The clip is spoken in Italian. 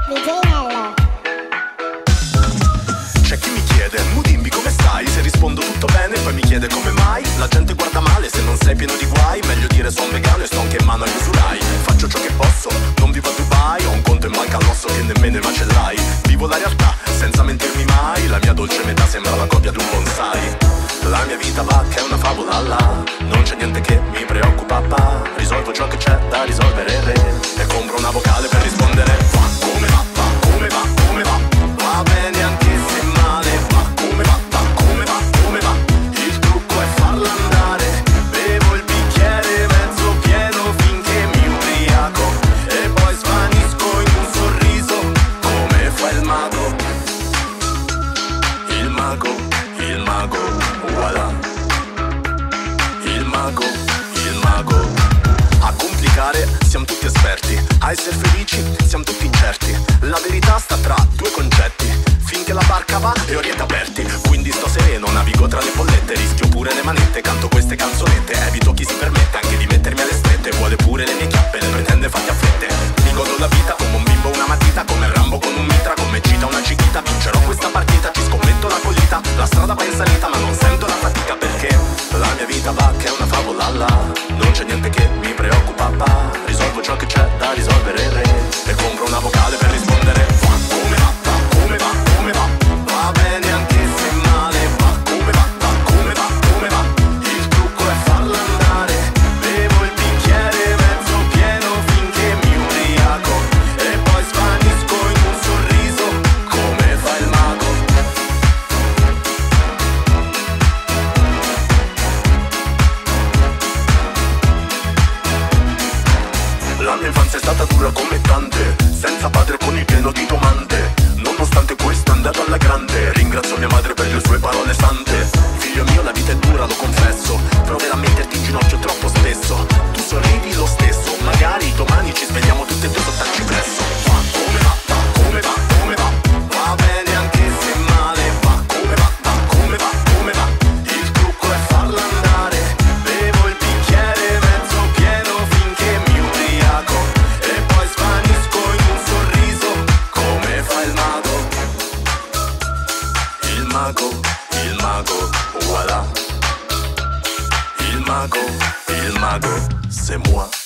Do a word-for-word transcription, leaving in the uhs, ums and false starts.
D J Nello. C'è chi mi chiede, mu dimmi come stai? Se rispondo tutto bene poi mi chiede come mai. La gente guarda male se non sei pieno di guai. Meglio dire son vegano e sto anche in mano agli usurai. Faccio ciò che posso, non vivo a Dubai. Ho un conto in banca all'osso che nemmeno i macellai. Vivo la realtà senza mentirmi mai. La mia dolce metà sembra la copia di un bonsai. La mia vita va che è una favola là. Non c'è niente che mi preoccupa pa. Risolvo ciò che c'è da risolvere re. E compro una vocale per rispondere. Va come va, va come va, come va. Va bene anche se male. Va come va, va come va, come va. Il trucco è farla andare. Bevo il bicchiere mezzo pieno finché mi ubriaco. E poi svanisco in un sorriso come fa il mago. Il mago, il mago, voilà. Il mago, il mago. A complicare siamo tutti esperti. A essere felici siamo tutti incerti. La verità sta tra due concetti. Finché la barca va e orienti aperti. Quindi sto sereno, navigo tra le bollette. Rischio pure le manette, canto queste canzonette. Evito chi si permette anche di mettermi alle strette. Vuole pure le mie chiappe, le pretende fatte a fette. Mi godo la vita come un bimbo una matita. Come Rambo con un mitra, come Cita una cichita. Vincerò questa partita, ci scommetto la collita. La strada va in salita ma non sento la fatica. Perché la mia vita va che è una favola là. Non c'è niente che mi preoccupa pa. Risolvo ciò che c'è da risolvere re. E compro una vocale per rispondere. Va come va, va come va, come va. Va bene anche se male. Va come va, va come va, come va. Il trucco è farla andare. Bevo il bicchiere mezzo pieno finché mi ubriaco. E poi svanisco in un sorriso come fa il mago. La mia infanzia è stata dura come tante. Senza padre con il pieno di domande. Nonostante questo è andato alla grande. Ringrazio mia madre per le sue parole sante. Figlio mio la vita è dura, lo confesso. Proverò a metterti in ginocchio troppo spesso. Tu sorridi lo stesso. Magari domani ci svegliamo tutte e due sottarci presso. Va come va, va come va, come va. Va bene anche se male. Va come va, va come va, come va. Il trucco è farla andare. Bevo il bicchiere mezzo pieno finché mi ubriaco. E poi svanisco in un sorriso come fa il mago. Il mago, il mago, voilà. Il mago, il mago, c'est moi.